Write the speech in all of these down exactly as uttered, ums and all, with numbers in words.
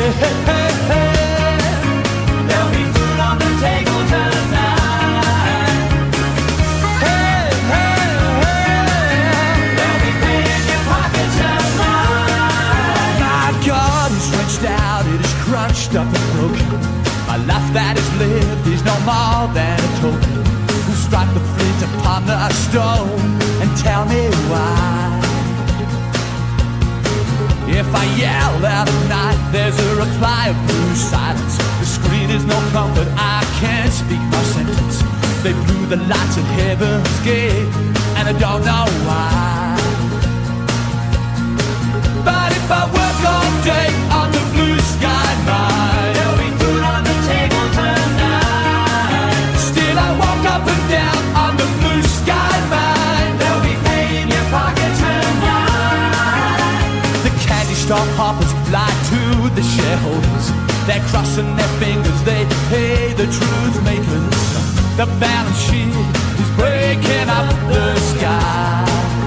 There'll be food on the table tonight. Hey, hey, hey. They'll be pay in your pocket tonight. My God is stretched out, it is crunched up and broken. My life that is lived is no more than a token. Who strike the flint upon the stone and tell me why? If I yell out at night, there's a reply of blue silence. The screen is no comfort, I can't speak my sentence. They blew the lights at heaven's gate, and I don't know why. But if I work all day on the blue sky mine, there'll be food on the table tonight. Still I walk up and down on the blue sky mine. There'll be pay in your pocket tonight. The candy store hoppers lie to the shareholders. They're crossing their fingers, they pay the truth makers. The balance sheet is breaking up the sky.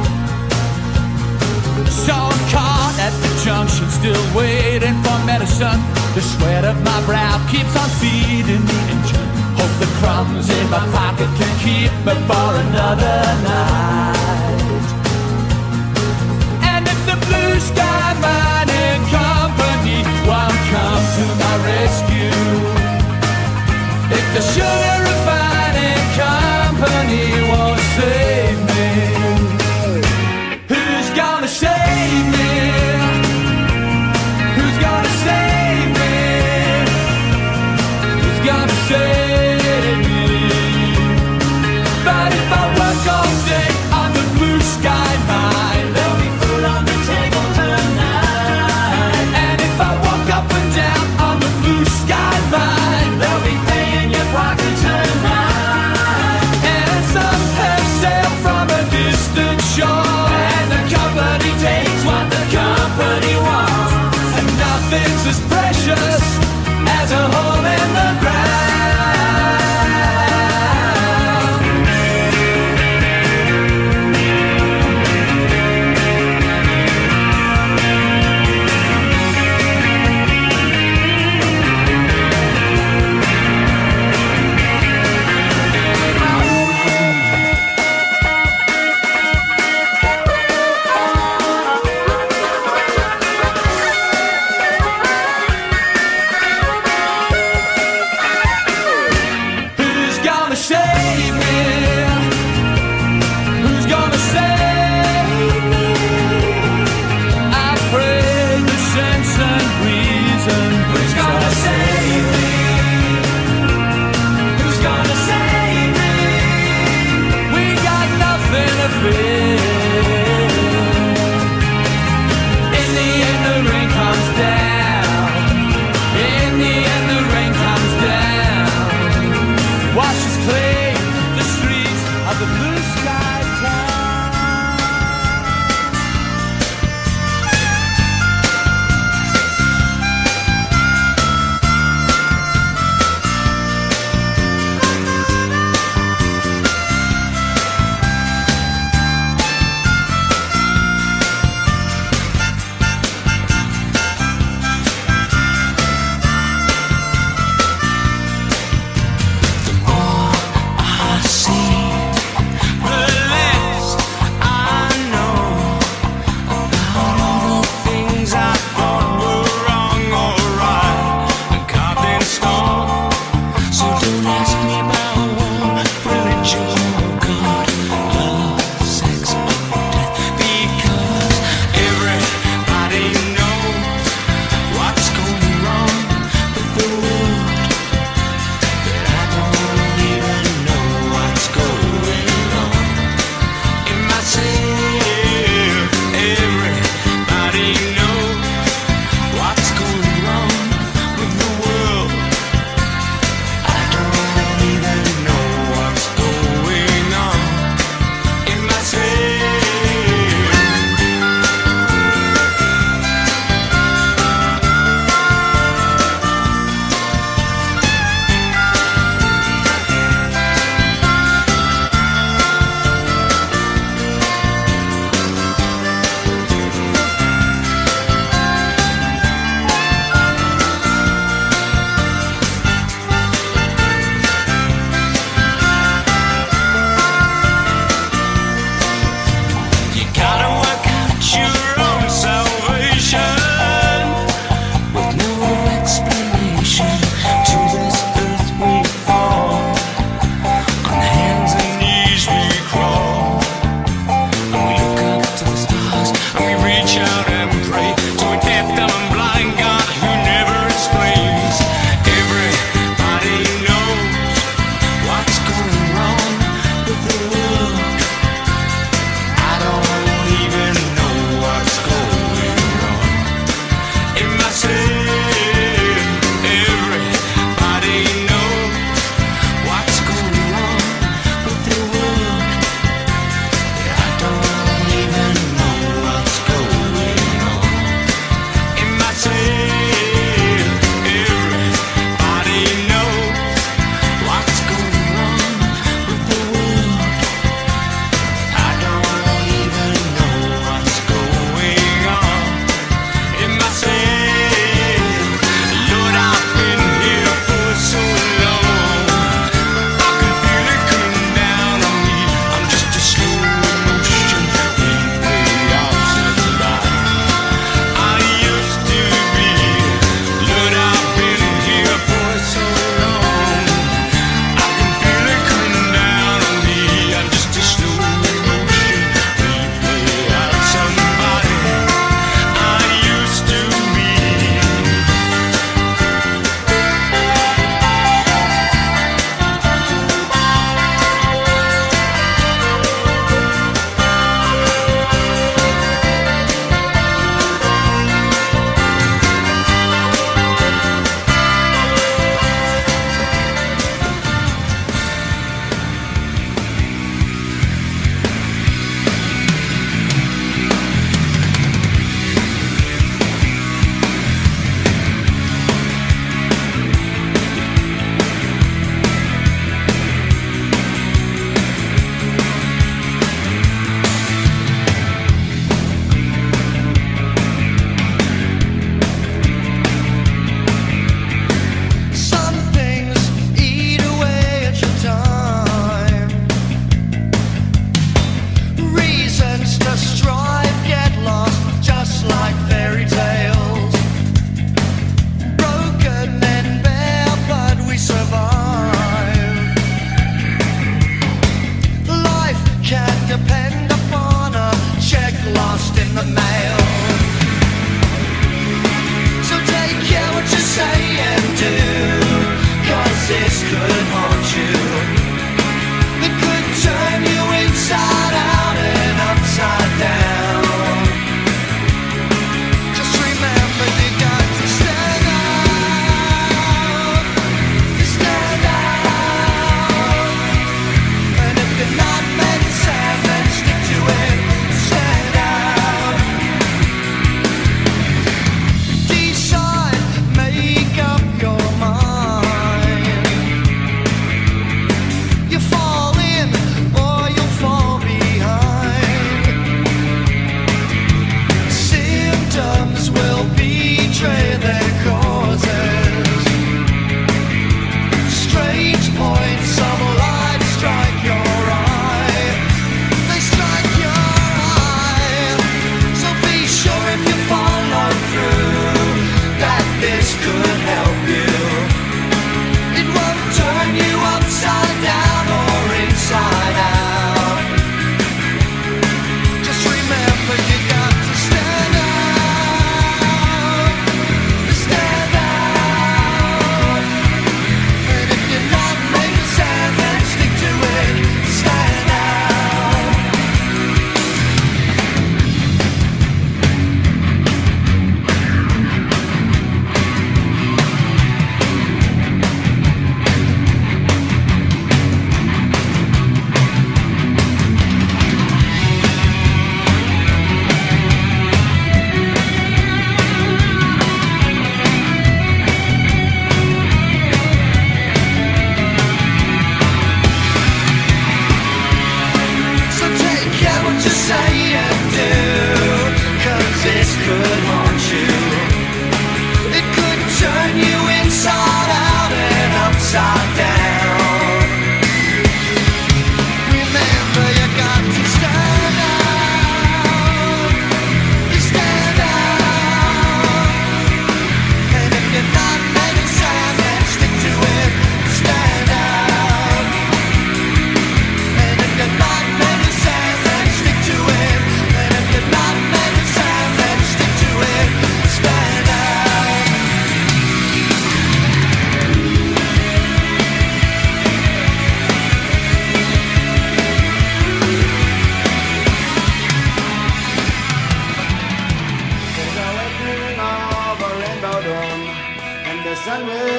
So I'm caught at the junction, still waiting for medicine. The sweat of my brow keeps on feeding the engine. Hope the crumbs in my pocket can keep me for another night. And if the blue sky mining company won't come to my rescue, if the sugar refining company won't save me, who's gonna save me? Who's gonna save me? Who's gonna save me? But if I work all day on the blue sky mine, there'll be food on the table tonight. And if I walk up and down on the blue sky mine, there'll be pay in your pocket tonight. And some have sailed from a distant shore, and the company takes what the company wants, and nothing's as precious as a hole in the ground.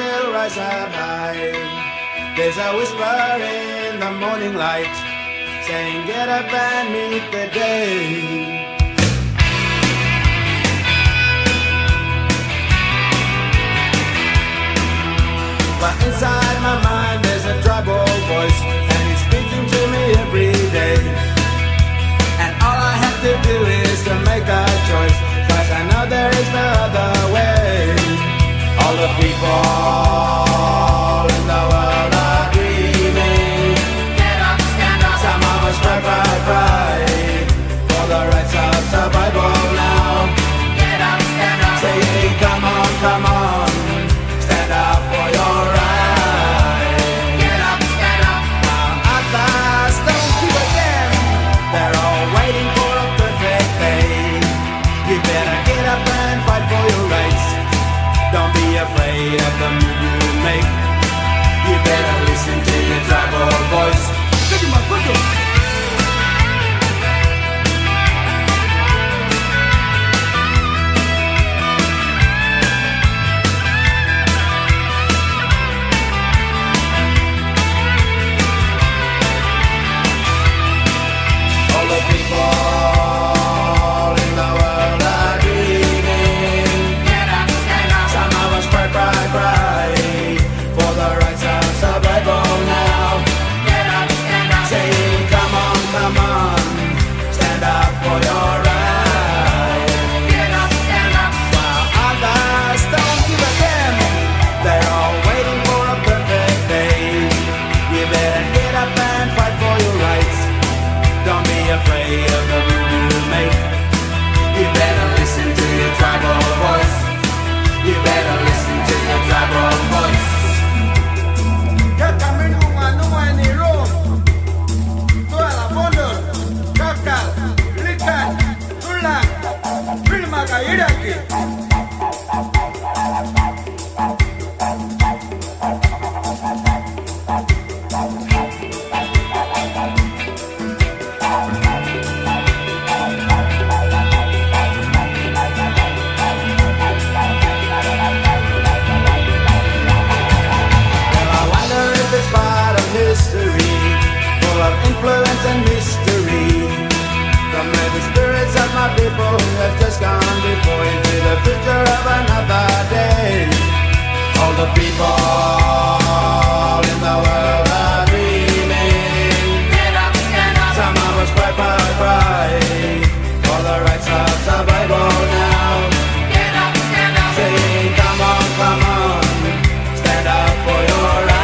will rise up high. There's a whisper in the morning light saying get up and meet the day. But inside my mind there's a tribal voice, and it's speaking to me every day. And all I have to do is to make a choice, 'cause I know there is no other way. All the people in the world are dreaming. Get up, stand up. Some of us cry, cry, cry for the rights of survival now. Get up, stand up. Say, hey, come on, come on, stand up for your right. Get up, stand up. Now others don't give a damn. They're all waiting for a perfect day. You better get up and fight for your rights. Don't be afraid of the move you make. You better listen to your tribal voice. Look at my foot. All the people in the world are dreaming. Get up, stand up. Some of us cry, cry, cry for the rights of survival now. Get up, stand up. Say, come on, come on, stand up for your right. Get up, stand up. While others don't give a damn, they're all waiting for a perfect day. You better get up and fight for your rights. Don't be afraid of the move you make. You better listen to your tribal voice. You better listen to your tribal voice. Influence and mystery from where the spirits of my people who have just gone before into the future of another day. All the people in the world are dreaming. Get up, stand up. Some of us cry, cry, cry for the rights of survival now. Get up, stand up. Say, come on, come on, stand up for your right.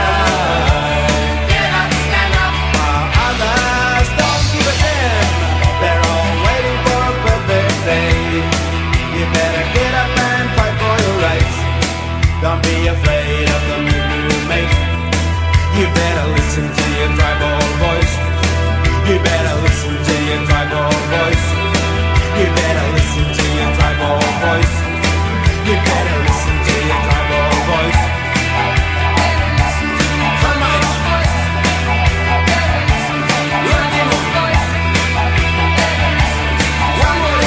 Don't be afraid of the move you make. You better listen to your tribal voice. You better listen to your tribal voice. You better listen to your tribal voice. You better listen to your tribal voice. Come on. One more.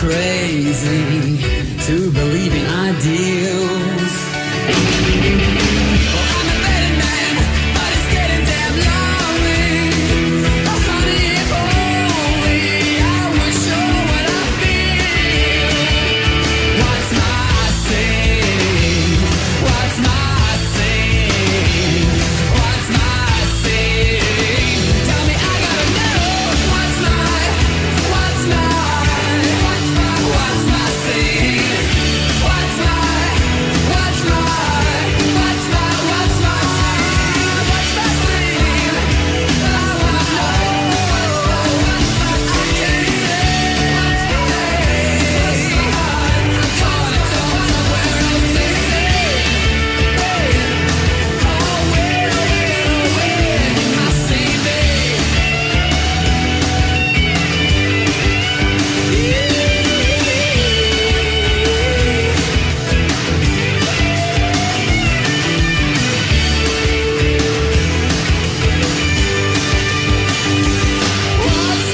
crazy to believe in ideals. Well, I'm a better man, but it's getting damn lonely. Oh, honey, if only I was sure what I feel. What's my sin? What's my sin? What's my sin? Tell me, I gotta know. What's my, what's my, what's my, what's my sin? What's my, what's my, what's my, what's my, what's my sin? I wanna know. I can't say. I'm calling it on somewhere else to say. Oh, where, where, where can my sin be? What's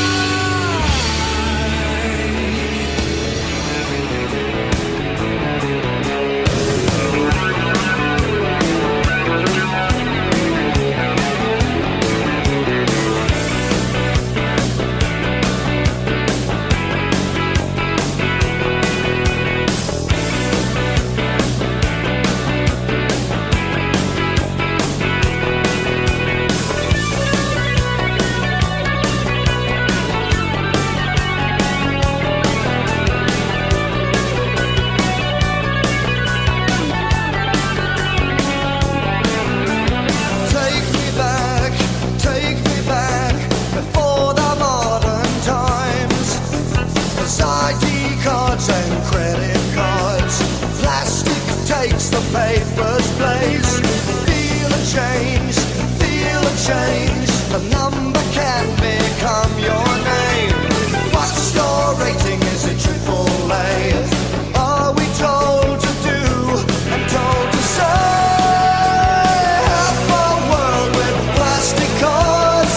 Take me back, take me back before the modern times. As I D cards and credit cards, plastic takes the paper's place. Feel a change, feel a change. The number can become your name. What's your rating? Is it triple A? Are we told to do and told to say? Half a world with plastic cards,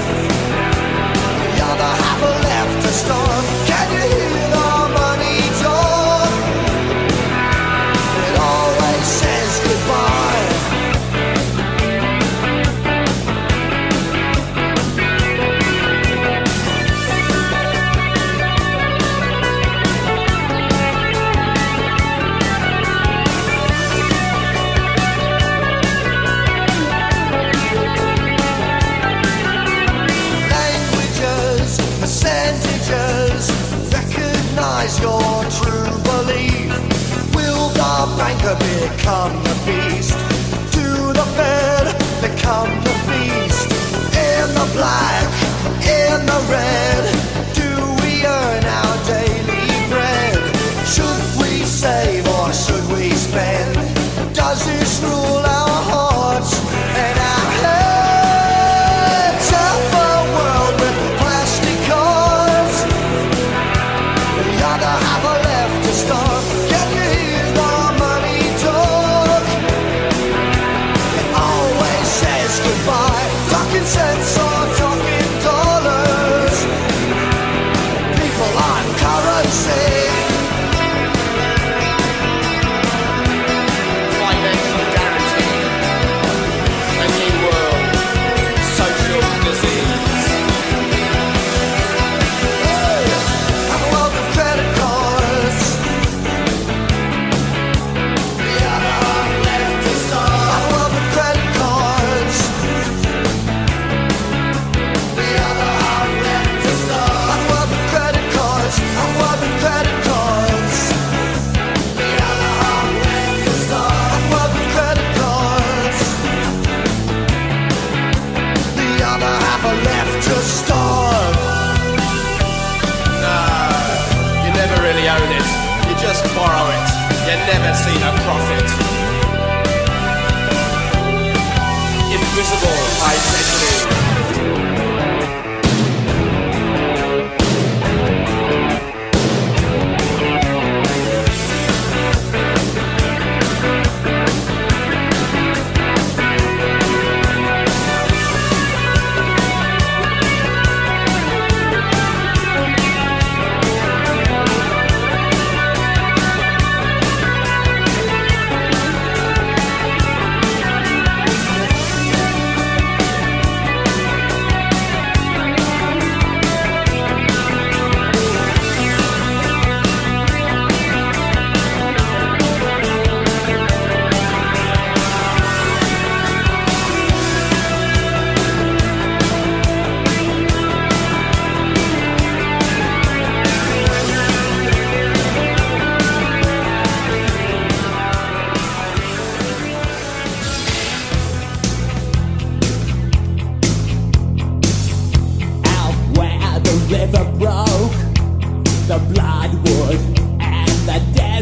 the other half are left to starve. Can you hear the money talk? It always says goodbye. Languages, percentages, recognize your true belief. Will the banker become the beast? Do the Fed become the feast? In the black, in the red, do we earn our daily bread? Should we save or should we spend? Does this rule our hearts and our heads? Half a world with plastic cards, the other half are left to starve. Can you hear the money talk? It always says goodbye. Talking cents or talking dollars, people on currency. Financial guarantee, a new world, social disease. I'm a world of credit cards, the other half left to starve. I'm a world of credit cards, the other half left to starve. I'm a world of credit cards, I'm a world of credit cards, the other half left to starve. I'm a world of credit cards, the other half are left to starve. No, you never really own it. You just borrow it. You never see the profit. Invisible identity.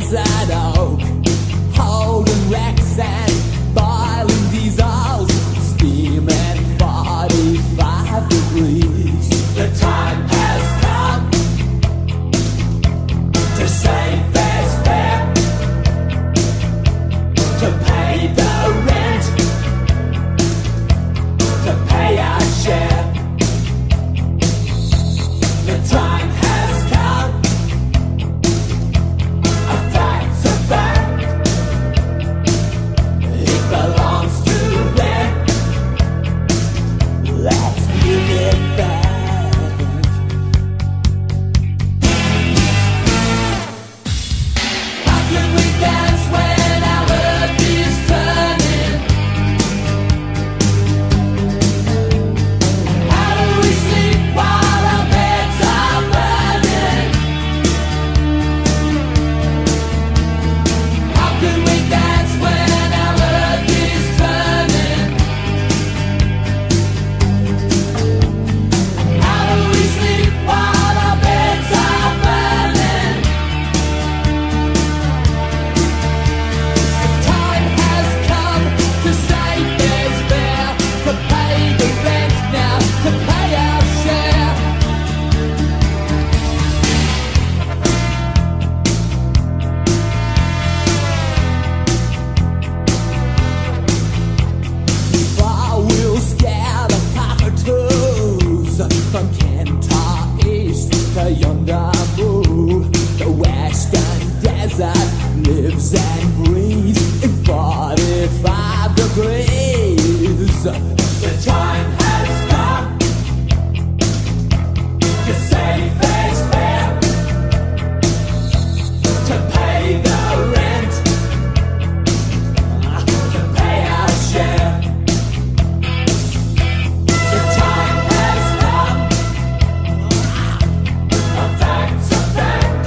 desert oak, holding wrecks and boiling diesels, steaming forty-five degrees. The time has come to save fares fare, to pay the rent, to pay our share. The time has come, a fact's a fact, it belongs to them. Let's give it back. How can we dance when our earth is turning? How do we sleep while our beds are burning? How can we dance when our earth is turning? How do we sleep while our beds are burning? The time has come to save fares fare, to pay the rent now, to pay our share. Far we'll scare the cockatoos from Kentar East to yonder Boo. The western desert lives and breathes in forty-five degrees. The time has come to save fares fare, to pay the rent, to pay our share. The time has come, a fact's a fact,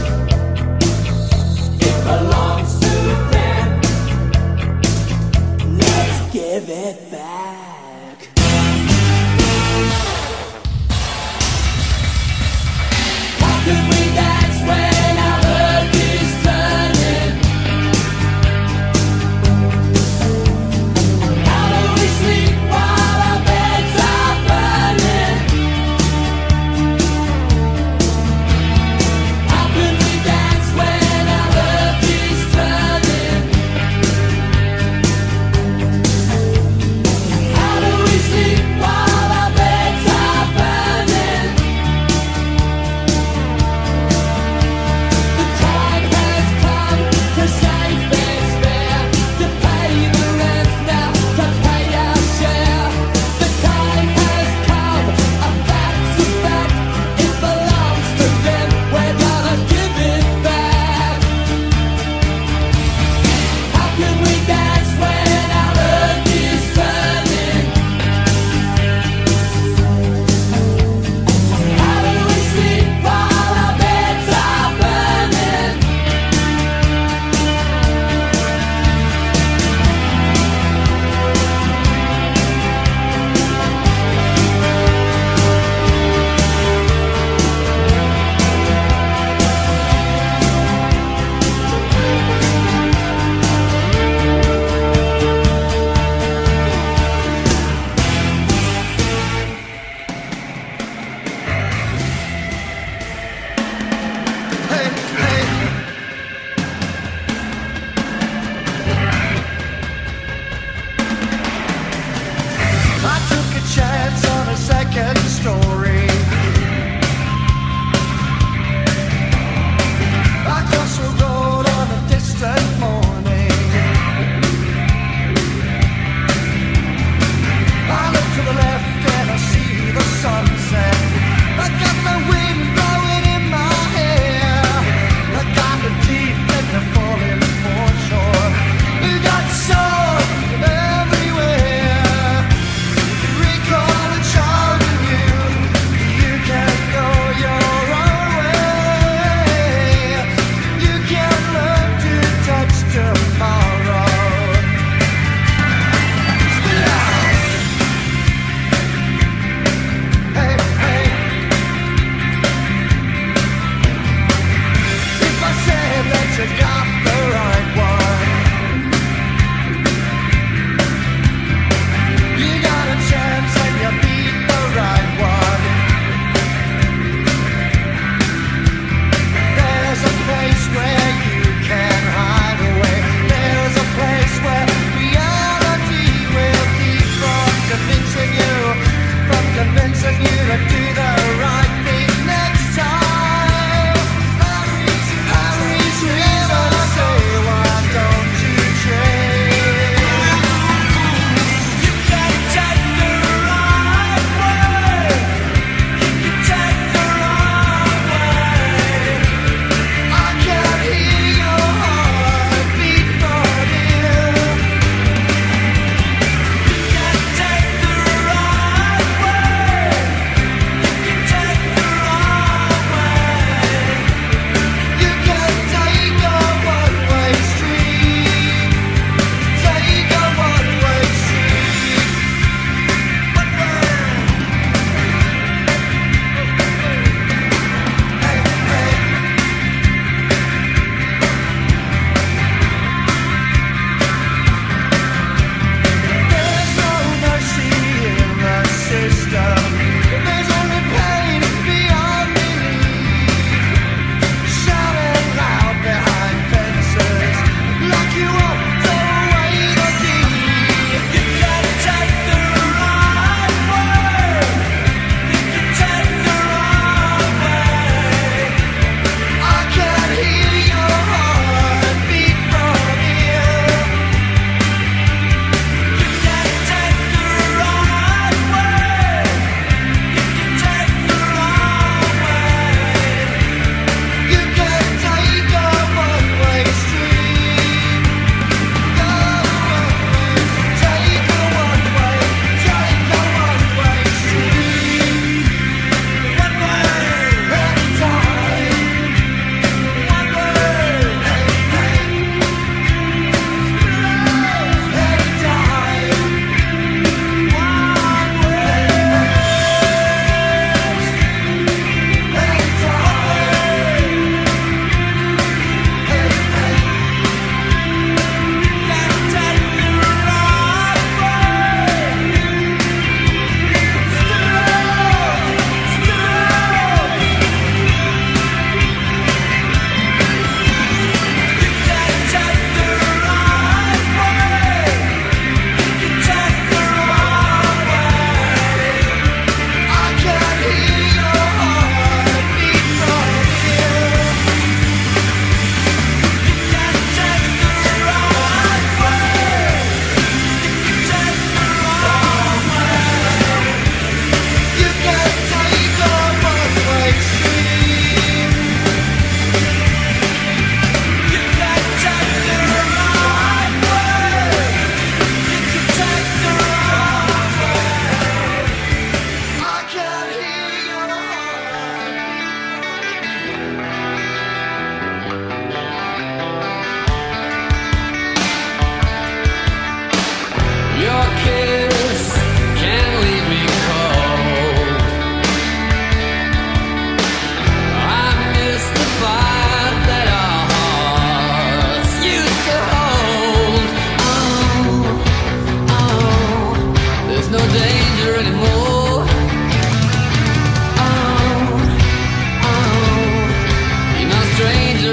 it belongs to them. Let's give it back.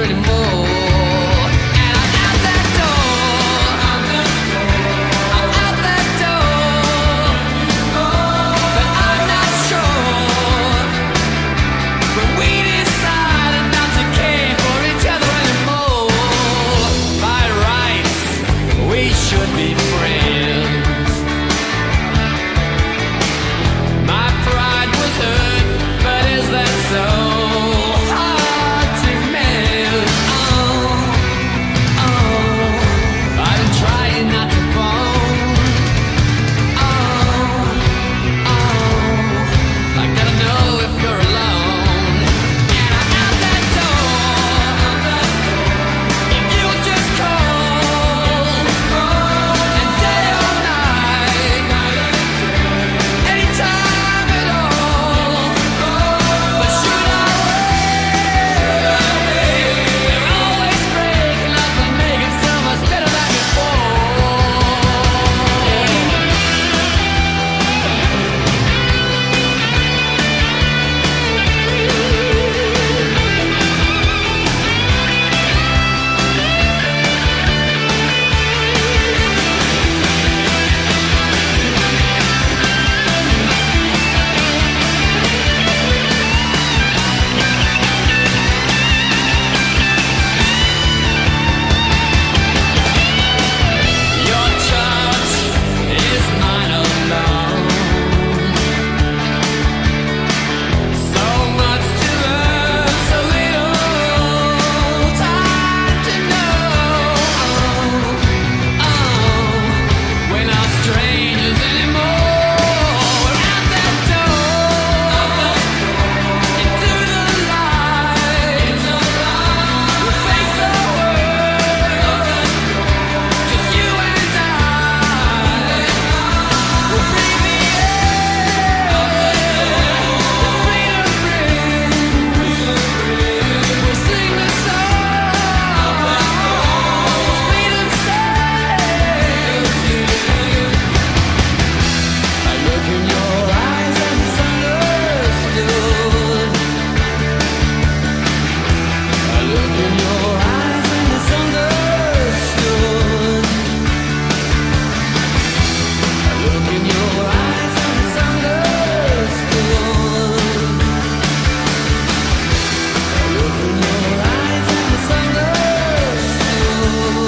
anymore. And I'm out that door. I'm out that door. But I'm not sure when we decided not to care for each other anymore. By rights, we should be friends. My pride was hurt, but is that so hard to mend? Oh, oh, I've been trying not to fall. Oh, oh, I gotta know if you're alone. And I'm out that door. If you'll just call, and day or night, anytime at all. But should I wait? They're always breaking up and making so much better than before. Your touch is mine alone. So much to learn, so little time to know. Oh, we're not strangers anymore. We're out that door, into the light. We'll face the world, just you and I. We'll breathe the air that freedom brings. We'll sing the song freedom sings. I look in your eyes and it's understood. I look in your eyes and it's understood. I look in your eyes and it's understood. I look in your eyes and it's understood.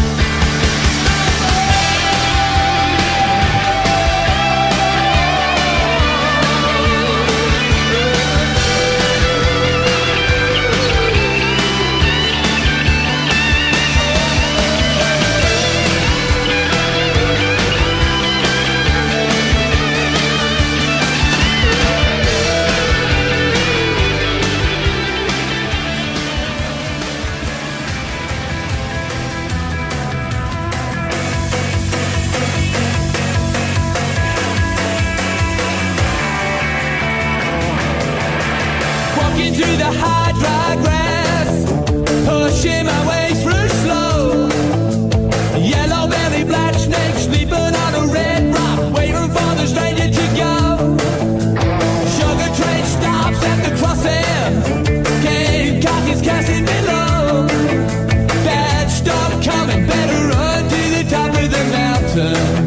Walking through the high, dry grass, pushing my way through slow. Yellow belly, black snake, sleeping on a red rock, waiting for the stranger to go. Sugar train stops at the crossing, Cape Cod is casting below. Bad stuff coming, better run to the top of the mountain.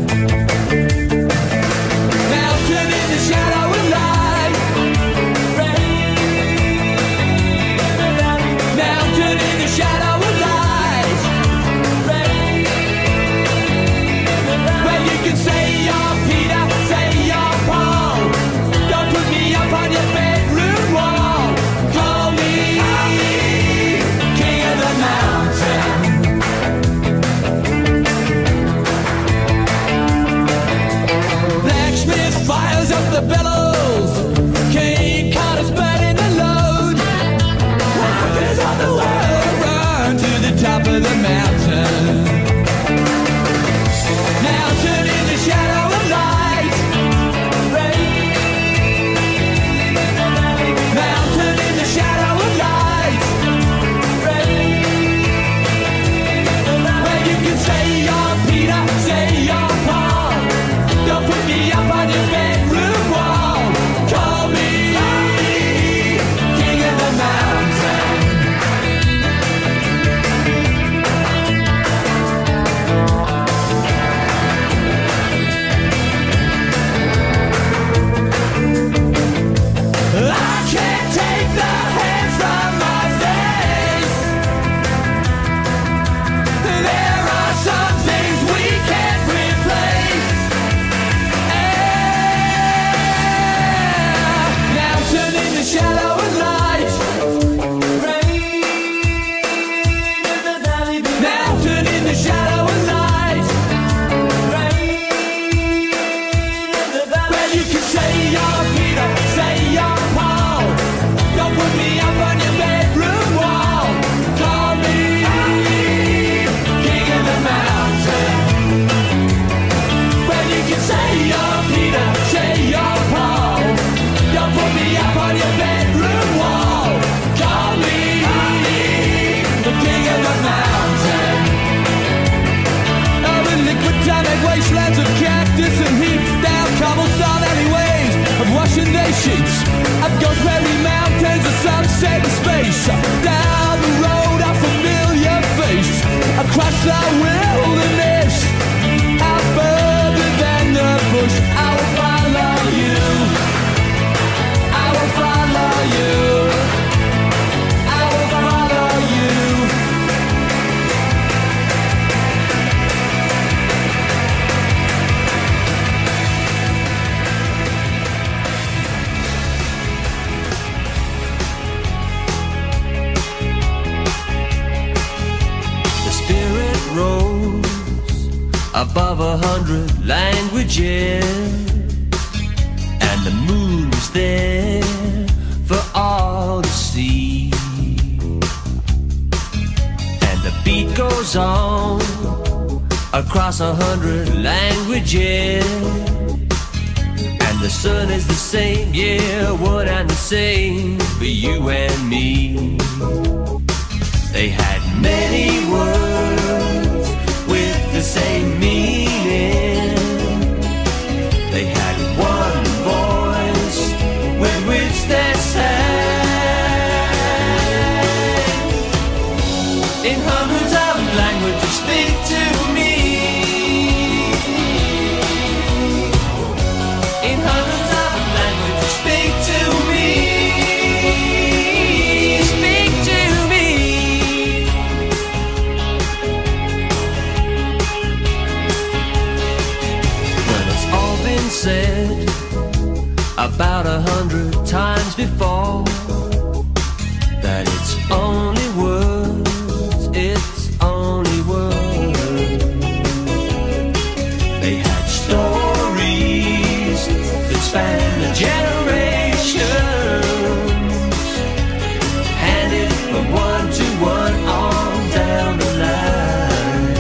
Mountain in the shadow of light. Mountain in the shadow of light. Well, you can say you're Peter, say you're Paul. Don't put me up on your bedroom wall. Call me king of the mountain. Blacksmith fires up the bellows. King Cod is burning the load. Wonders of the world run to the top of the mountain. Mountain in the shadow of light. Mountain in the shadow of light. Well, you can say you're Peter, say you're Paul. Don't put me up on your bedroom wall. Call me king of the mountain. above a hundred languages, and the moon was there for all to see. And the beat goes on across a hundred languages, and the sun is the same, yeah, one and the same for you and me. They had many words with the same meaning. They had one voice with which they sang. In hundreds of languages, speak to me. In hundreds of languages, speak to me. Speak to me. When it's all been said about a hundred times before, that it's only words, it's only words. They had stories that span the generations, handed from one to one on down the line.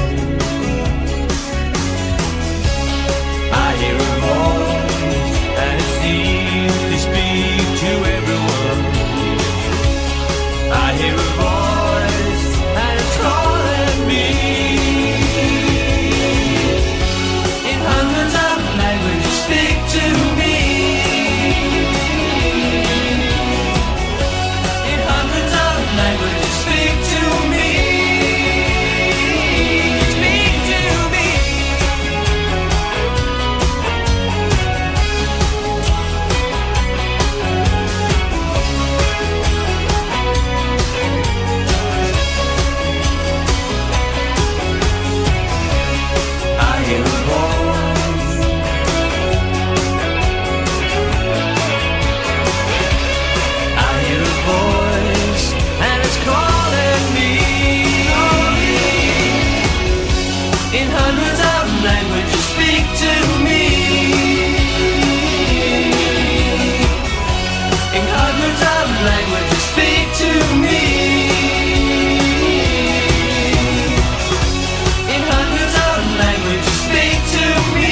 I hear a voice and it seems to speak to everyone. I hear a voice and it's calling me. In hundreds of languages, speak to me. In hundreds of languages, speak to me. Speak to me. I hear a voice. I hear a voice and it's calling me. In hundreds of languages, speak to me. In hundreds of languages, speak to me. In hundreds of languages, speak to me.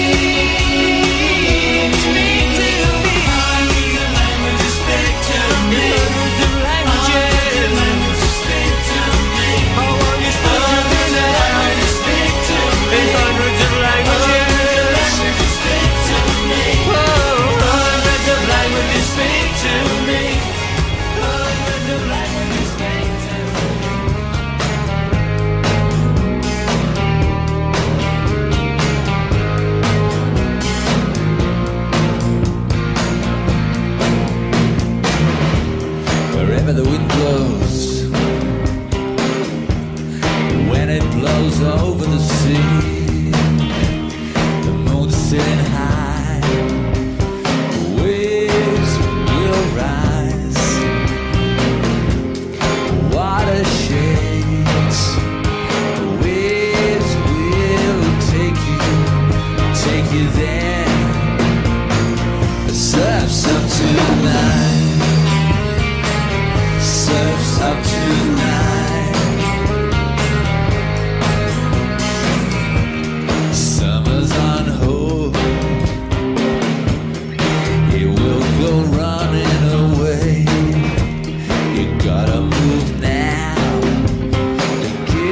Speak to me. Hundreds of languages, speak to me. Hundreds of languages, speak to me. I want you to speak to me now. Speak to me. In hundreds of languages, speak to me. Oh, hundreds of languages, speak to me. Hundreds of languages, speak to me. Wherever the wind blows, when it blows over the sea, the moon's sitting high, the waves will rise, water shakes, the waves will take you, take you there. The surf's up tonight, surf's up tonight. Summer's on hold, it will go running away. You gotta move now to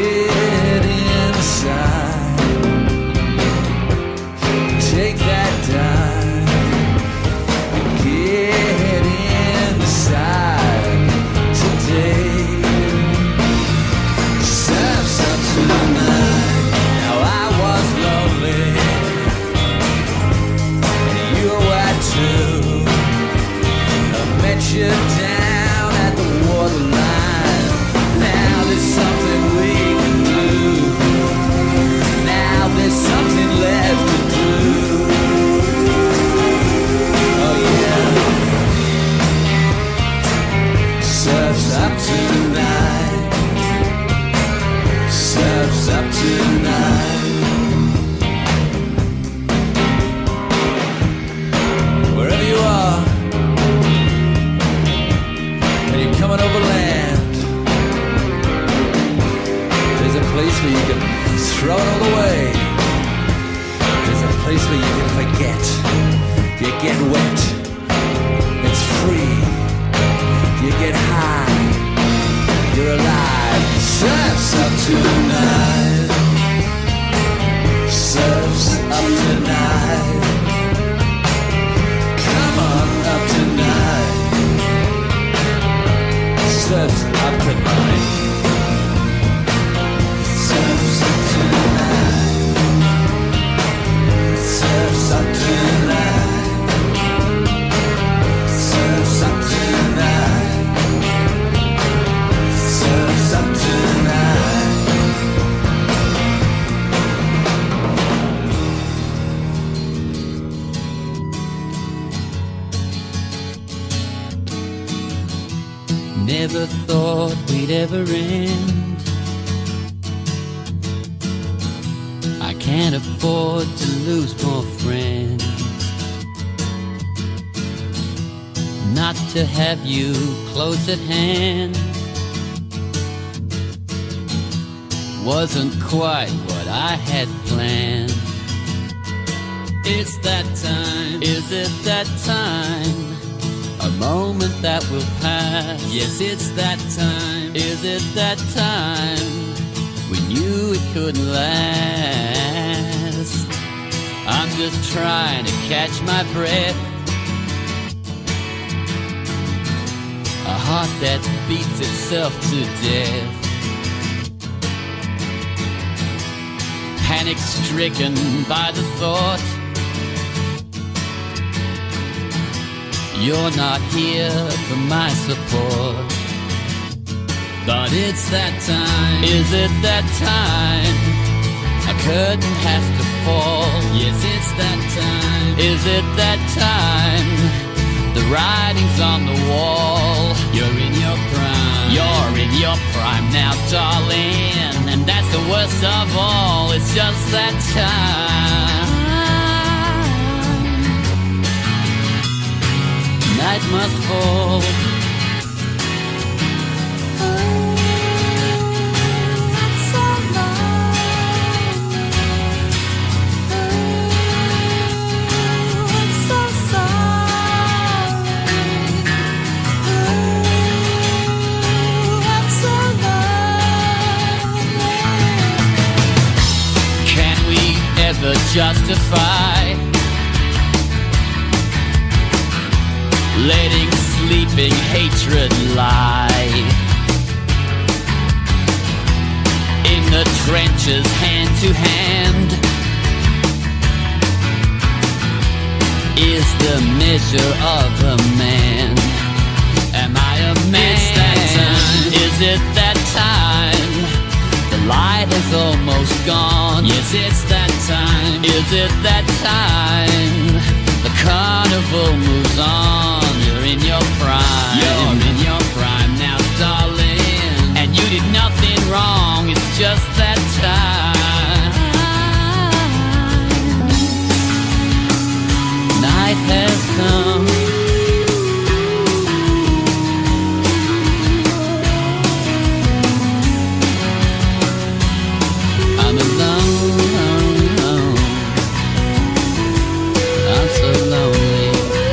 place where you can throw it all away. There's a place where you can forget. You get wet. It's free. You get high. You're alive. Surf's up tonight. Surf's up tonight. Come on up tonight. Surf's up tonight. Surf's up tonight. Surf's up tonight. Surf's up tonight. Surf's up tonight. Never thought we'd ever end. I can't afford to lose more friends. Not to have you close at hand wasn't quite what I had planned. It's that time, is it that time? A moment that will pass. Yes, it's that time. Is it that time? We knew it couldn't last. I'm just trying to catch my breath. A heart that beats itself to death. Panic-stricken by the thought you're not here for my support. But it's that time. Is it that time? A curtain has to fall. Yes, it's that time. Is it that time? The writing's on the wall. You're in your prime. You're in your prime now, darling. And that's the worst of all. It's just that time. Night must fall. Can we ever justify letting sleeping hatred lie? In the trenches, hand to hand, is the measure of a man. Am I a man? It's that time. Is it that time? The light has almost gone. Yes, it's that time. Is it that time? The carnival moves on. You're in your prime. You're in your prime now, darling. And you did nothing wrong. It's just that time. Night has come. I'm alone. I'm so lonely.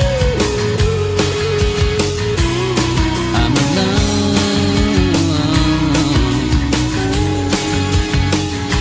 I'm alone.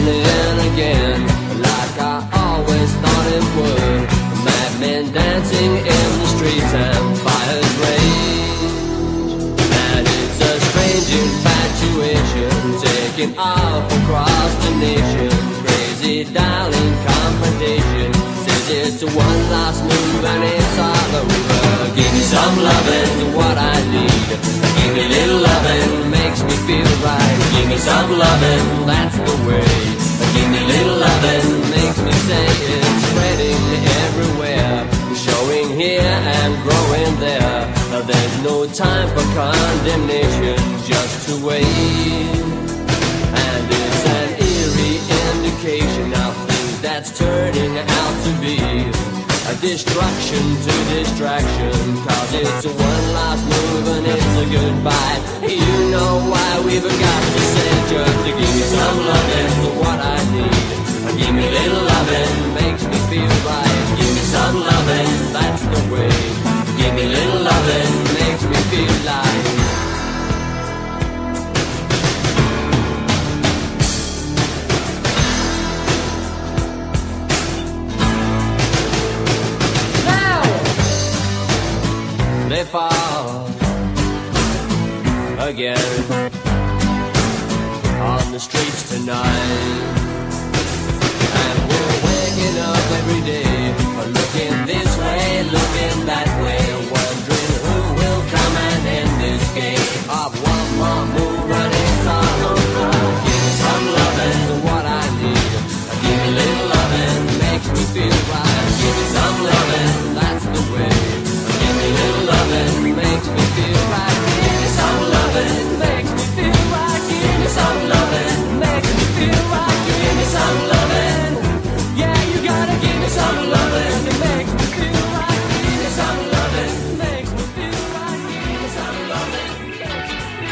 again and again, like I always thought it would. Madmen dancing in the streets and fires rage, and it's a strange infatuation taking off across the nation. Crazy darling confrontation says it's a one last move and it's all over. Give me some lovin', what I need. Give me a little lovin', makes me feel right. Give me some lovin', that's the way. Give me a little lovin', makes me say it's spreading everywhere, showing here and growing there. There's no time for condemnation, just to wait. And it's an eerie indication of things that's turning out to be a distraction to distraction, cause it's a one last move and it's a goodbye. You know why we've got to say just to give me some lovin', what I need. Give me a little lovin', makes me feel right. Give me some lovin', that's the way. Give me a little lovin', makes me feel like. They fall again on the streets tonight, and we're waking up every day, looking this way, looking that way, wondering who will come and end this game of one more move and it's all over. Give me some lovin', what I need. Give me a little lovin', makes me feel right. Give me some lovin', that's the way. Give me a little lovin', makes me feel right. Give me some lovin', makes me feel right. Give me some lovin', makes me feel right. Give me some lovin', yeah, you gotta give me some lovin', it makes me feel right. Give me some lovin', makes me feel right. Give me some lovin', makes me feel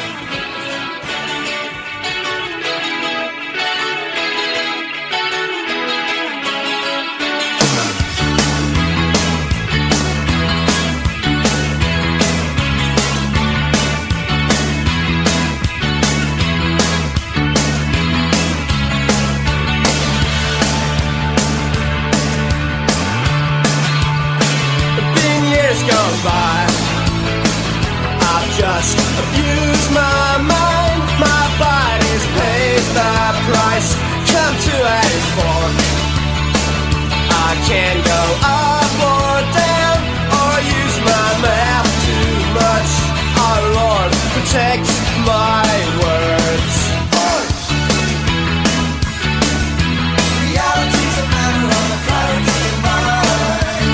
gone by. I've just abused my mind. My body's paid the price. Come to a fork. I can go up or down, or use my mouth too much. Our Lord protect my words. Reality's a matter of the clarity of mind.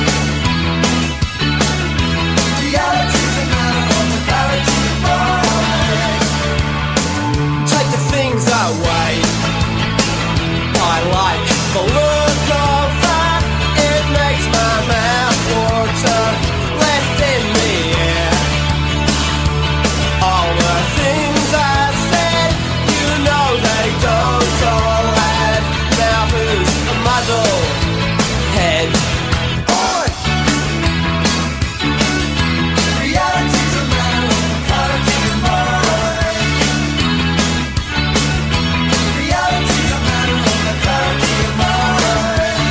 Reality's a matter of the clarity of mind. Take the things away. I like the look of that. It makes my mouth water. Left in the air. All the things I said, you know they don't all add. Now who's a muzzle head? Oi! Reality's a matter of the clarity of mind. Reality's a matter of the clarity of mind.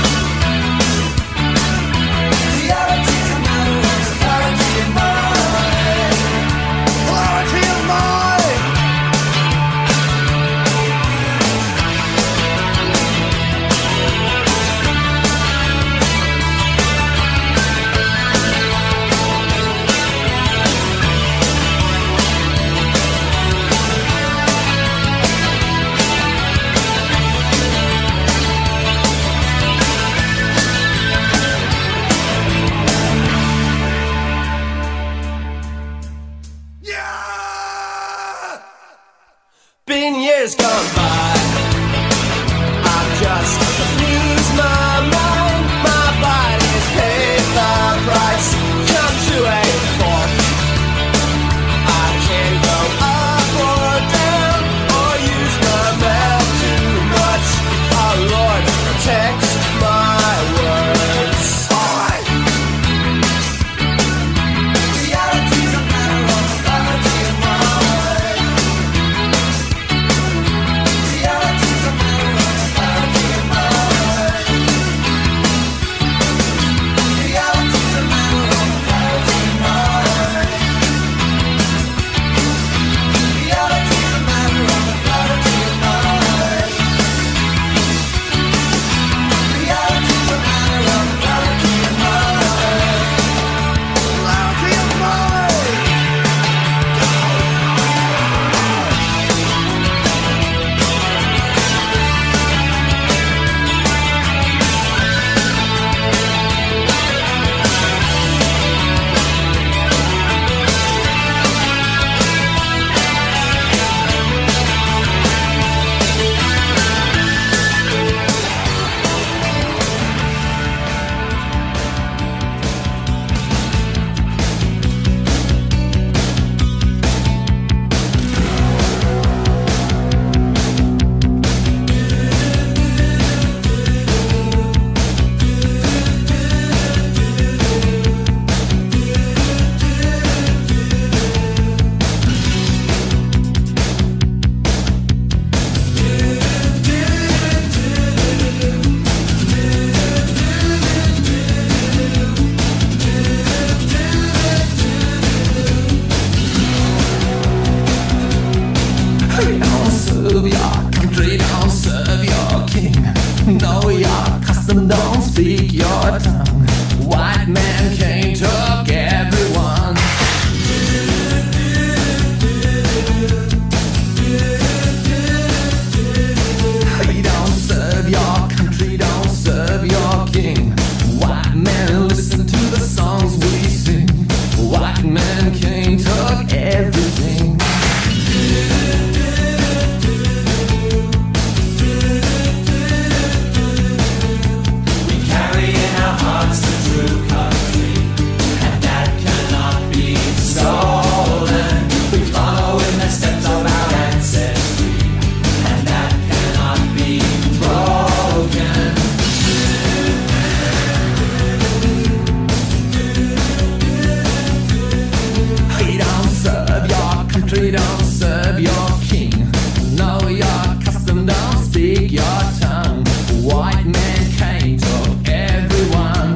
Reality's a matter of the clarity of mind. Clarity of mind. Yeah! Been years gone by. I've just abused my mind. My body's paid the price. Come to a fork. I can go up or down, or use my mouth too much. Our Lord protect my words. Alright. Reality's a matter of clarity of mind. serve your country, don't serve your king. Know your custom, don't speak your tongue. White man came, took everyone. He don't serve your country, don't serve your king. White man, listen to the songs we sing. White man came, took everything. Don't serve your king. Know your custom, don't speak your tongue. White man came, took everyone.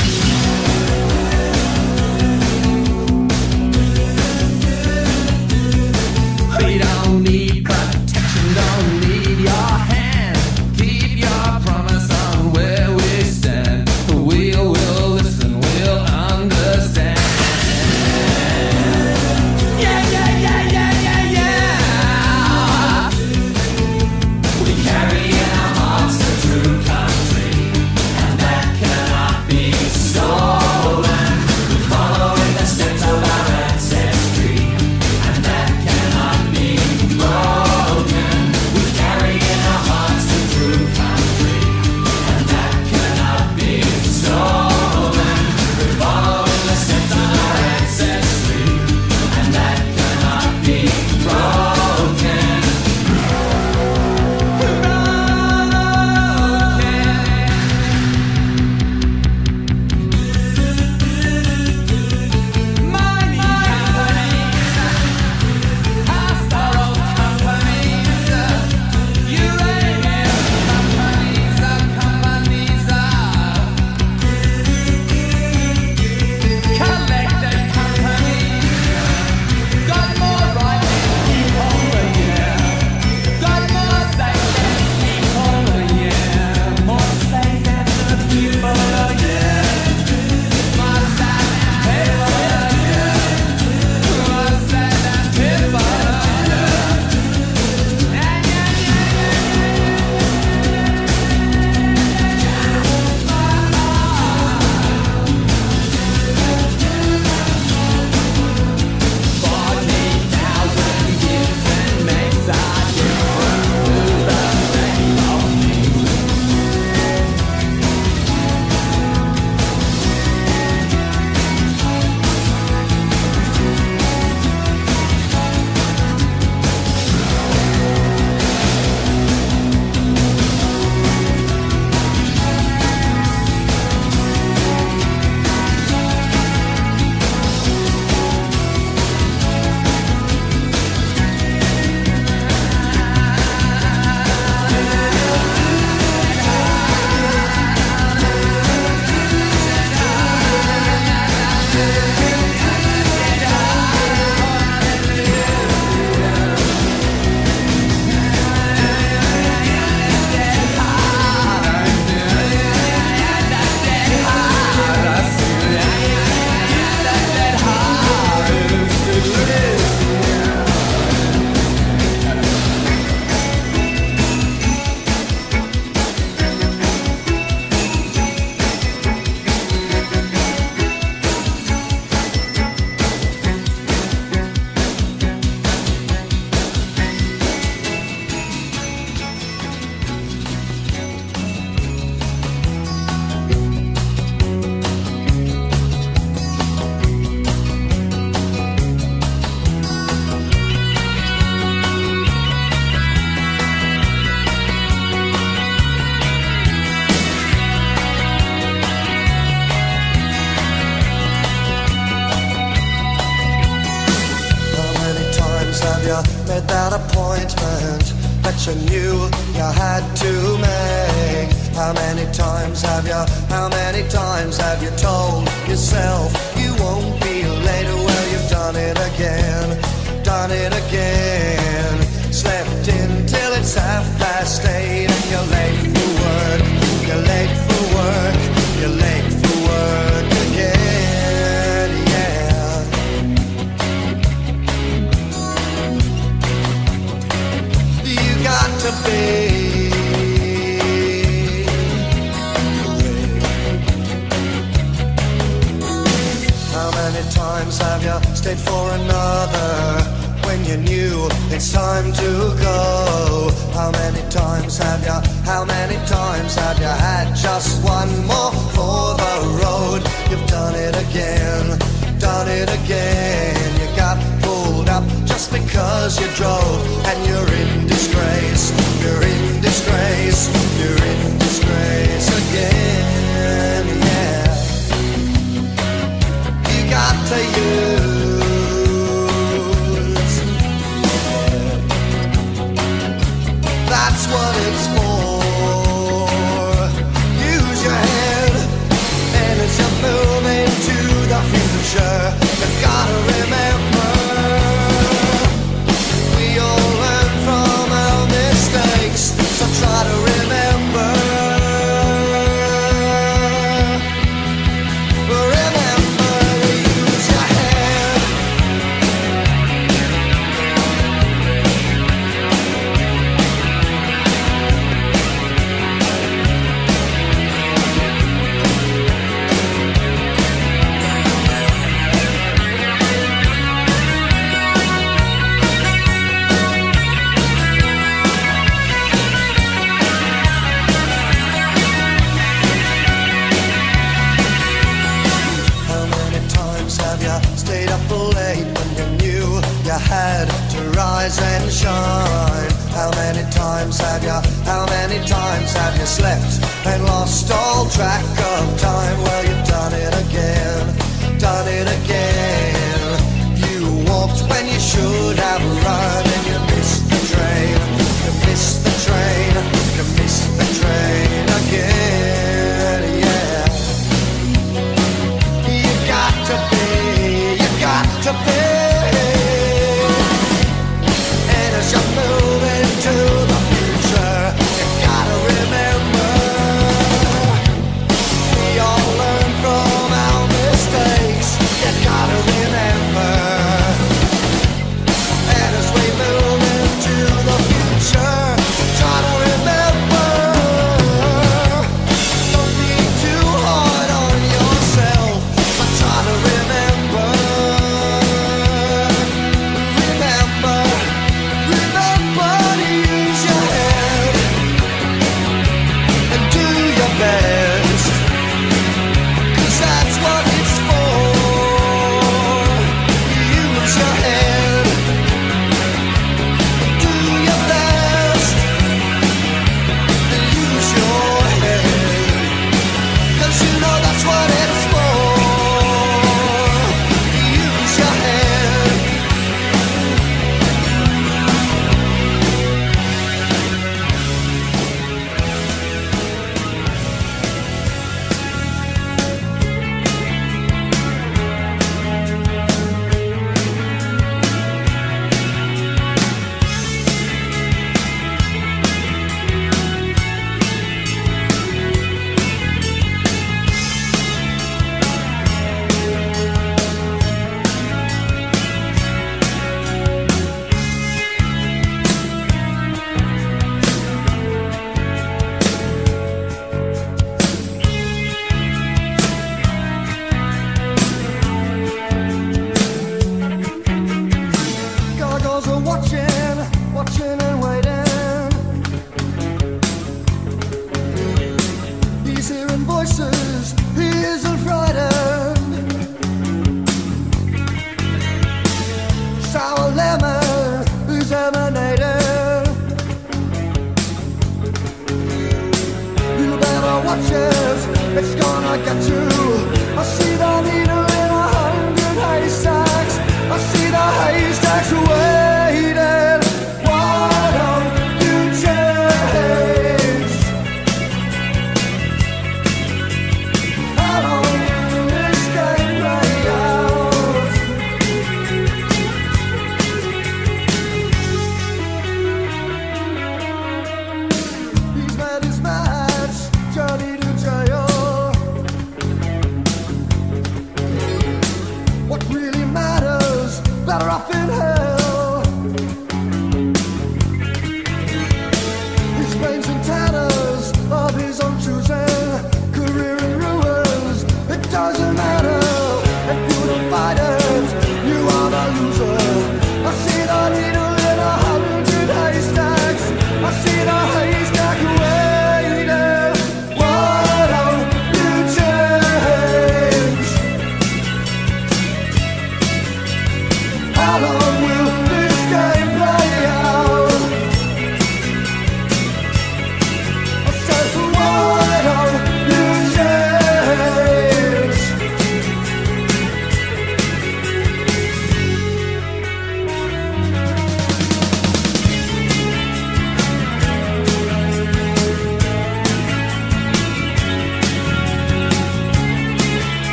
We don't need protection, don't need your hand. Keep your promise on where we stand. We'll, we'll listen, we'll understand. made that appointment that you knew you had to make? How many times have you, how many times have you told yourself you won't be late? Well, you've done it again, done it again. Slept in to be. How many times have you stayed for another when you knew it's time to go? How many times have you, how many times have you had just one more for the road? You've done it again, done it again. You got pulled up just because you drove, and you're in disgrace, you're in disgrace, you're in disgrace again, yeah. You got to use, that's what it's for. Use your head, and as you move into the future, you gotta remember, we all learn from our mistakes, so try to remember. Had to rise and shine. How many times have you, how many times have you slept and lost all track of time? Well, you've done it again, done it again. You walked when you should have run, and you missed the train, you missed the train, you missed the train again, yeah. You got to be, you got to be. As you move into the future, you gotta remember, we all learn from our mistakes. You gotta remember, and as we move into the future,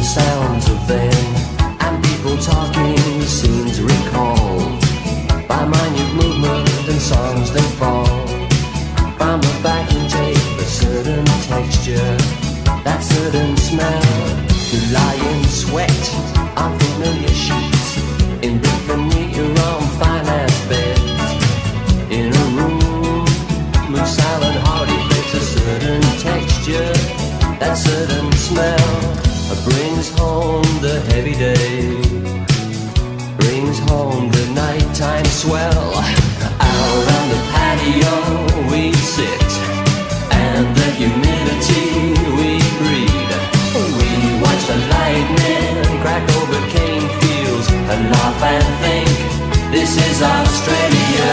sounds of then, and people talking, scenes recalled by minute movement and songs they fall from the backing tape. A certain texture, that certain smell, to lie in sweat on familiar sheets, in different neat-around finance beds, in a room with silent hearty face. A certain texture, that certain smell, brings home the heavy day, brings home the nighttime swell. Out on the patio we'd sit, and the humidity we'd breathe. We watch the lightning crack over cane fields and laugh and think, this is Australia.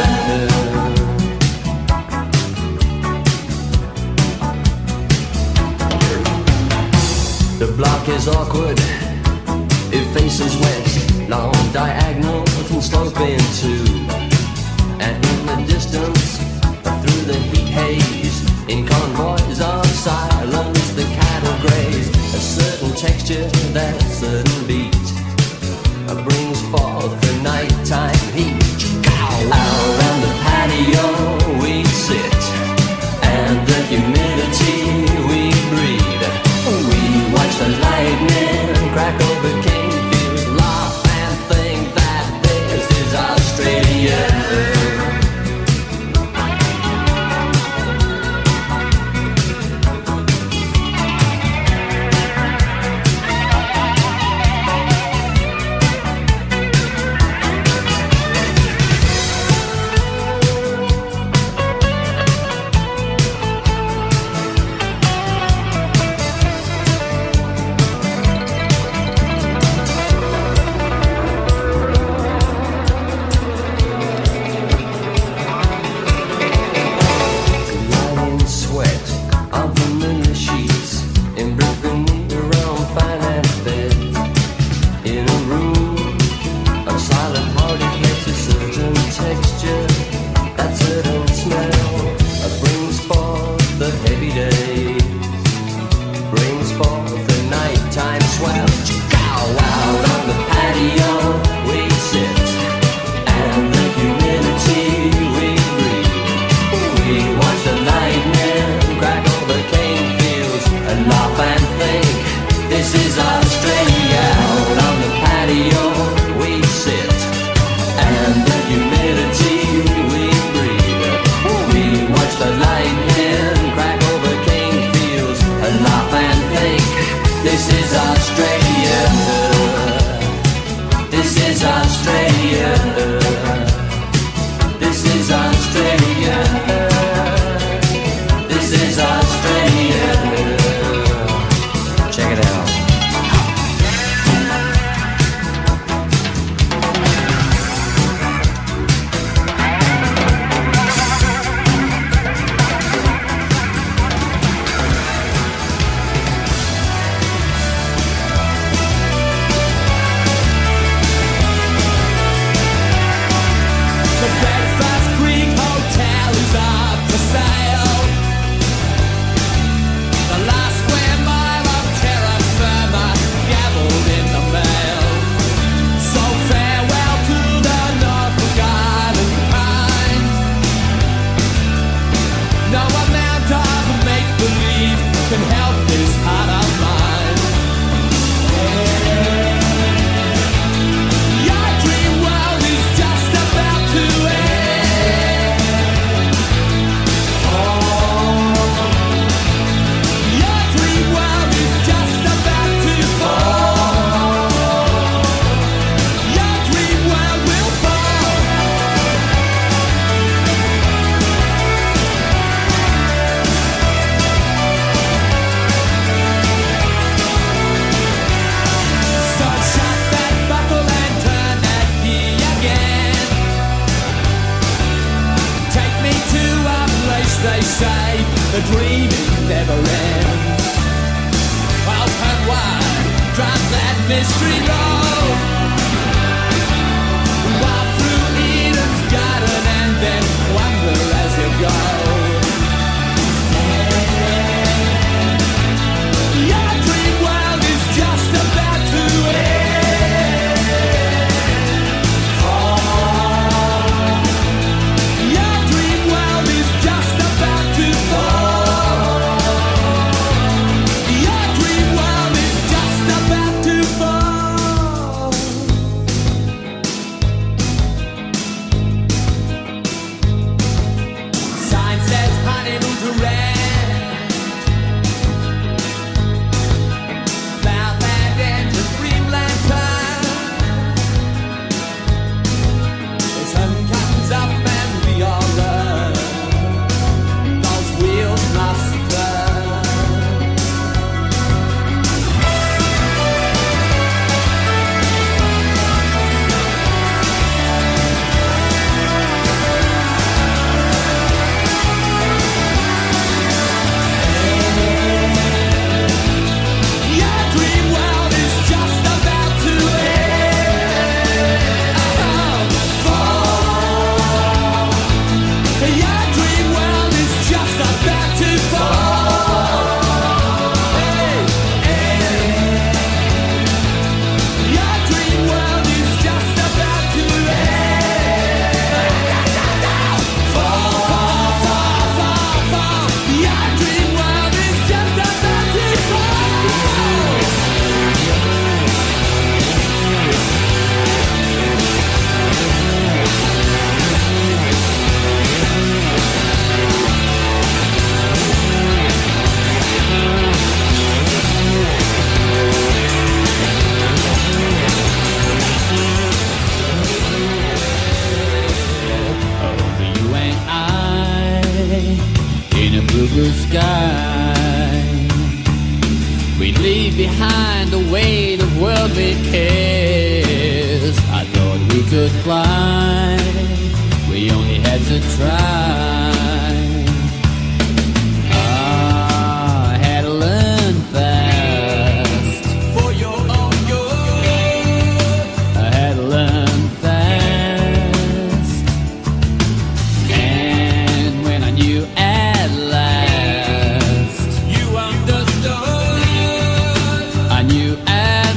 The block is awkward, it faces west, long diagonals and sloping too. And in the distance, through the heat haze, in convoys of silence, the cattle graze. A certain texture, that certain beat, brings forth the nighttime heat. Out on the patio we sit, and the humidity we breathe. We watch the lightning crack over cane fields, laugh and think that this is Australia. Your dream world is just about leave behind the weight of worldly cares. I thought we could fly, we only had to try. Ah, I had to learn fast For your own good. I had to learn fast. And when I knew at last, You understood. I knew at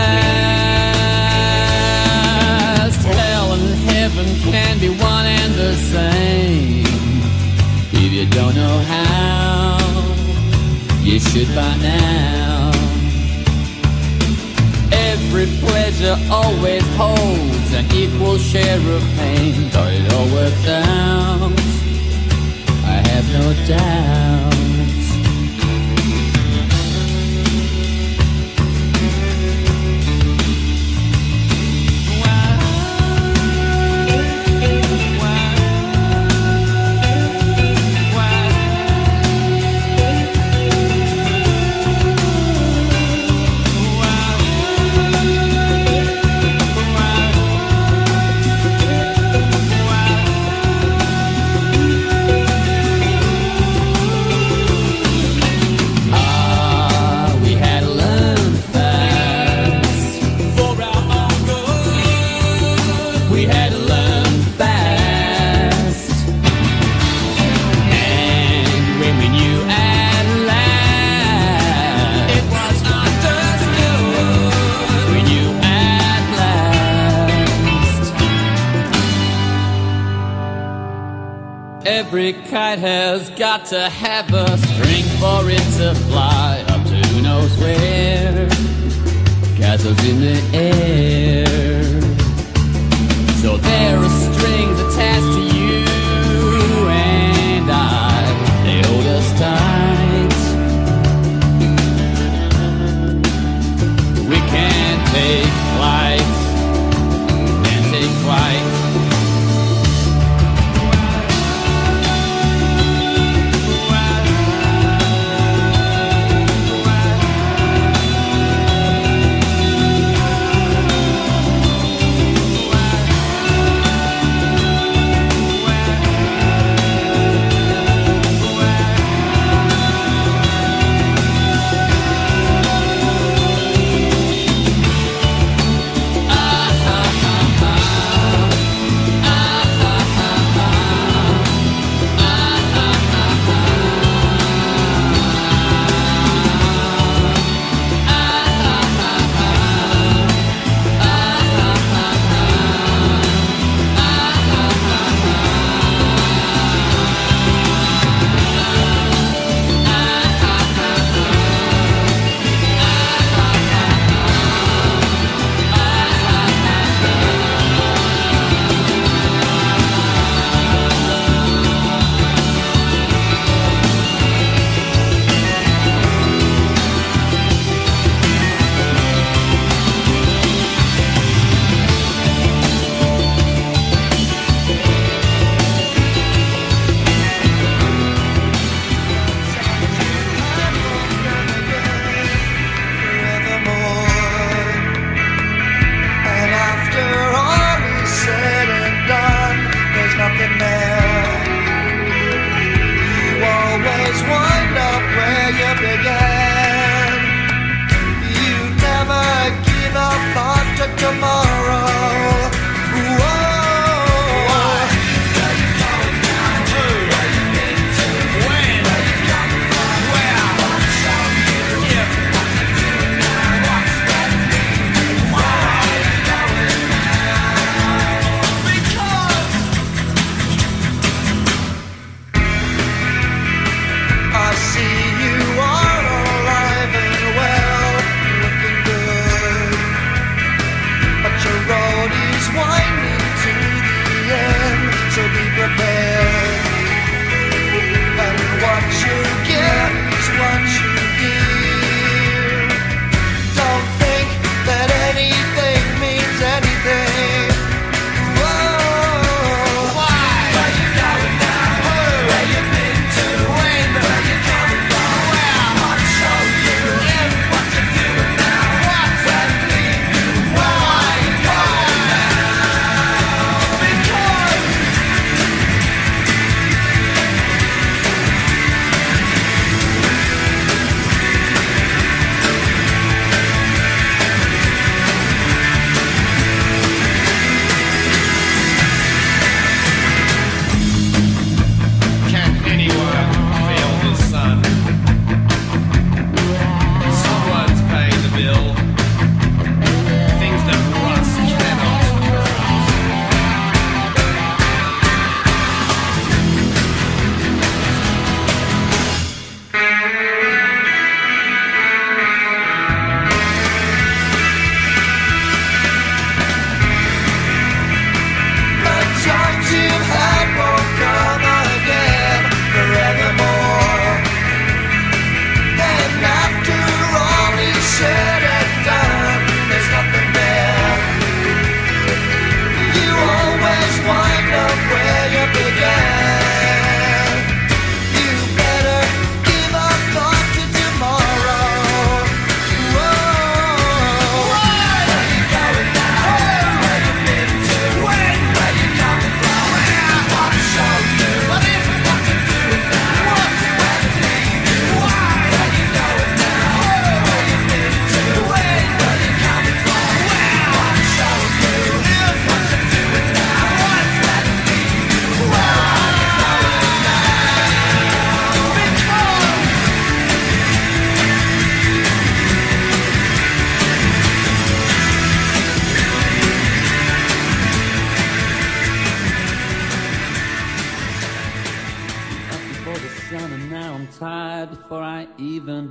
last. Hell and heaven can be one and the same. If you don't know how, you should by now. Every pleasure always holds an equal share of pain. Though it all works out, I have no doubt. Ah, we had to learn fast. For our own good. We had to learn fast. And when we knew at last, It was understood. we knew at last. Every kite has got to have a string for it to fly up to who knows where. Castles in the air. So there are strings attached to you and I. They hold us tight. We can't take flight. Can't take flight.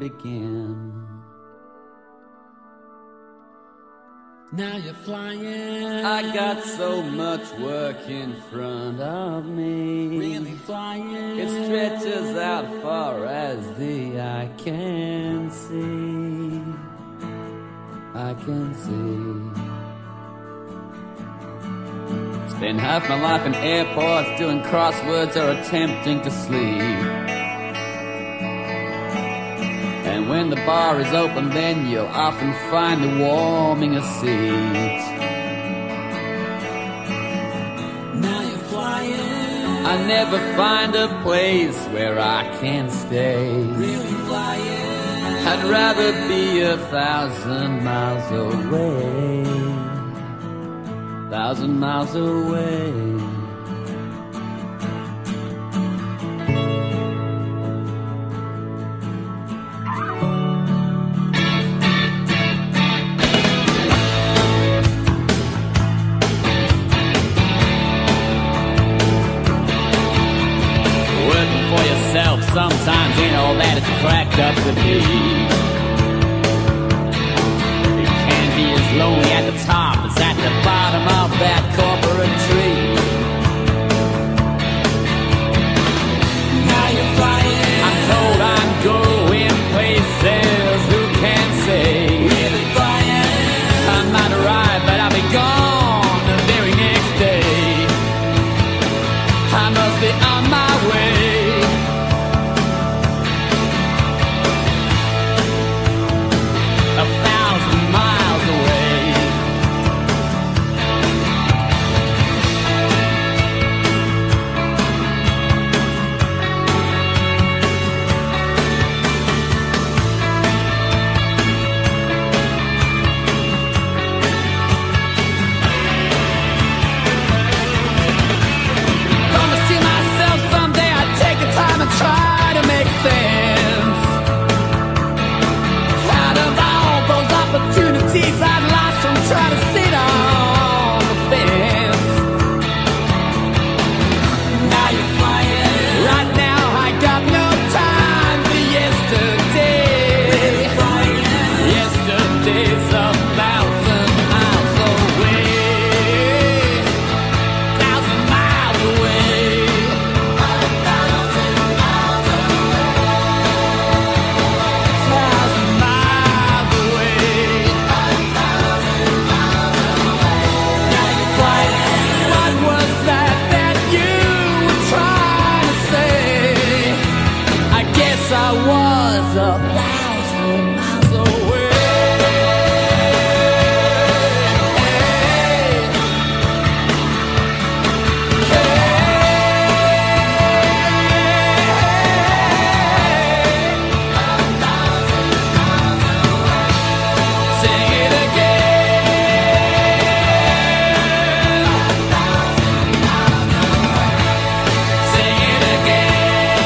begin. Now you're flying. I got so much work in front of me. Really flying. It stretches out far as the eye can see. I can see. Spend half my life in airports doing crosswords or attempting to sleep. And when the bar is open, then you'll often find me warming a seat. Now you're flying. I never find a place where I can stay. Really flying. I'd rather be a thousand miles away. Thousand miles away. Sometimes ain't all that it's cracked up to be. It can be as lonely at the top as at the bottom of that corporate tree. Now you're flying. I'm told I'm going places. Who can say? Really flying. I might arrive, but I'll be gone the very next day. I must be on my way. Try to make sense out of all those opportunities I'd lost from trying to sit on the fence. Now you're flying. Right now I got no time for yesterday. Really flying. Yesterday's a thousand miles away. Thousand miles away. I was a thousand miles away. Sing it again. Sing it again.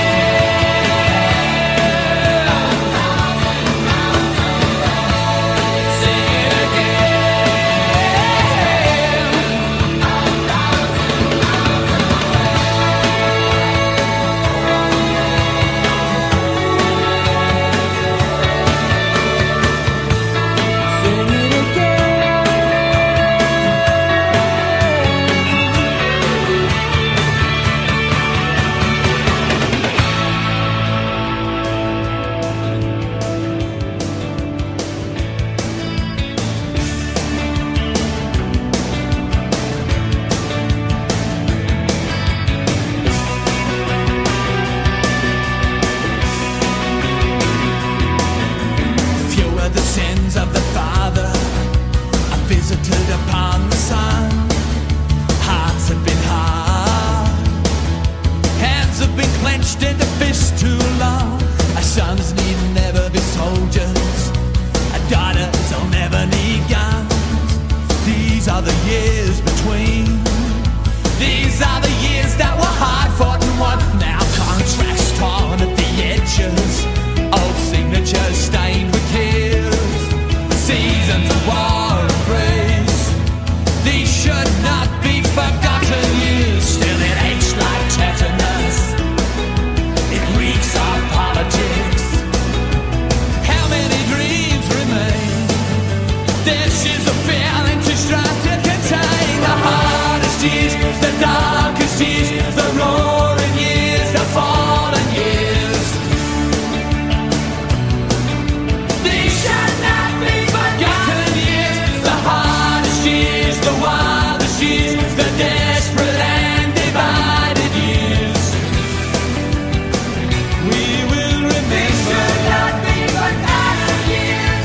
Of the Father, I visited upon the Son. Hearts have been hard, hands have been clenched into fists too long. Our sons need never be soldiers, our daughters will never need guns. These are the years between. These are the years that were hard fought and won. Now contrast torn at the edges, old signatures stained with tears. Seasons of war and praise, these should not be forgotten years. Still it aches like tetanus, it reeks of politics. This is a feeling too strong to contain. The hardest years, the darkest years, the roaring years, the fallen years. These shall not be forgotten years. The hardest years, the wildest years, the desperate and divided years. We will remember. These shall not be forgotten years.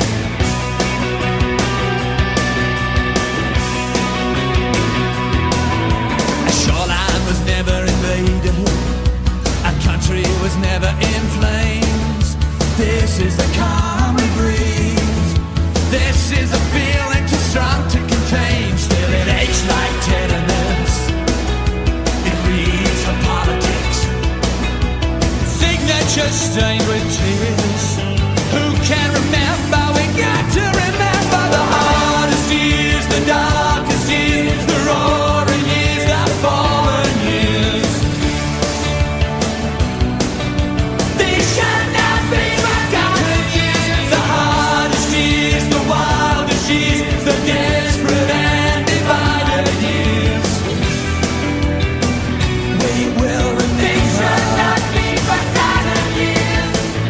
A shoreline was never invaded. A country was never in flames. This is the calm we breathe. This is a feeling too strong to contain. Still it aches like tenderness. It reads for politics. Signatures stained with tears. Who can remember? We got to remember the hardest years, the darkest years, the roaring years, the fallen years. These shall not be forgotten years. The hardest years, the wildest years, the desperate and divided years. We will remember. These shall not be forgotten years.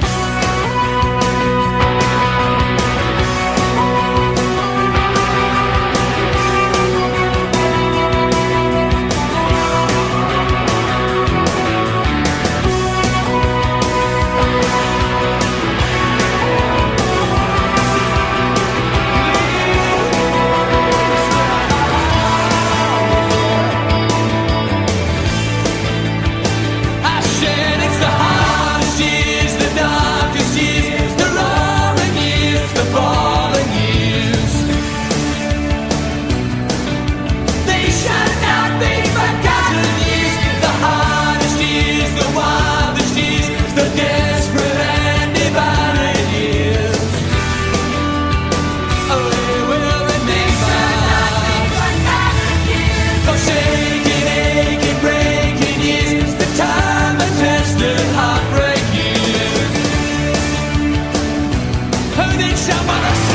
I said it's the hardest years, the darkest years, the roaring years, the fallen years. They shall not be forgotten years. The hardest years, the wildest years, the desperate and divided years. Oh, we will remember. Those aching, aching, breaking years, the time and tested heartbreak years. Who needs someone to